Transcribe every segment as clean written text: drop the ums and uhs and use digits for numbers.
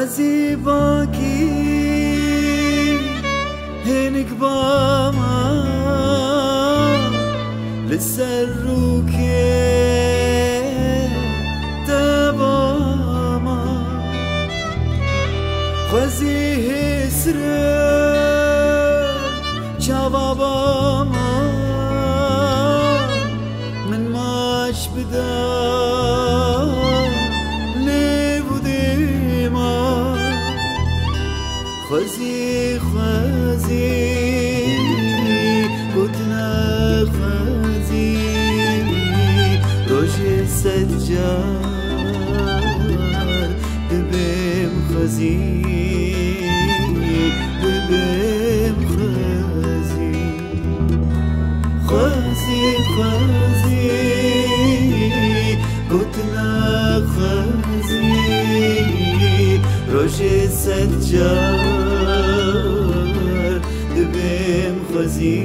خوزی باکی هنگ با من لسر رو که دبا من خوزی حسره جوابا من ماش بدم نبودی ما خوزی گتنا خوزی روش سجار دبیم خوزی خوزی گتنا خوزی روش سجار دبیم خوزی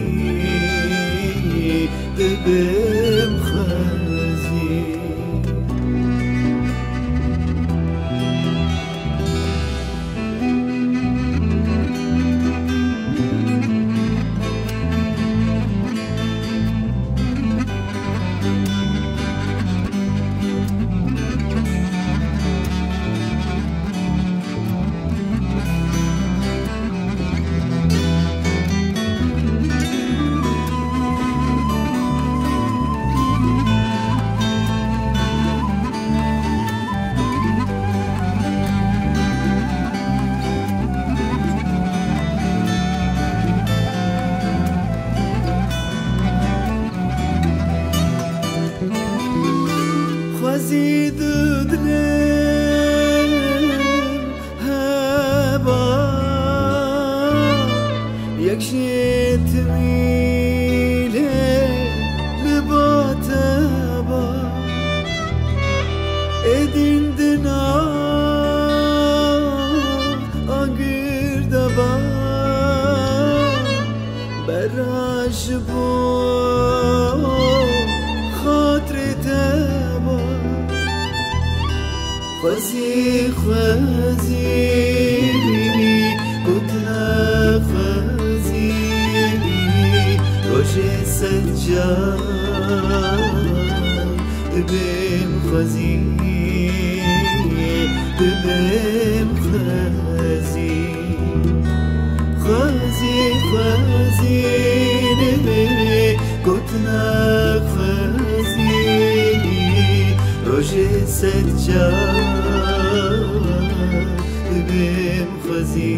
خوزی دودنم هبا یک شیط میله لباتبا ادین دنا آنگر دبا براش بو خاطر تبا خوزی گتنا خوزی روش سجار دبیم خوزی گتنا خوزی روش سجار دبیم خوزی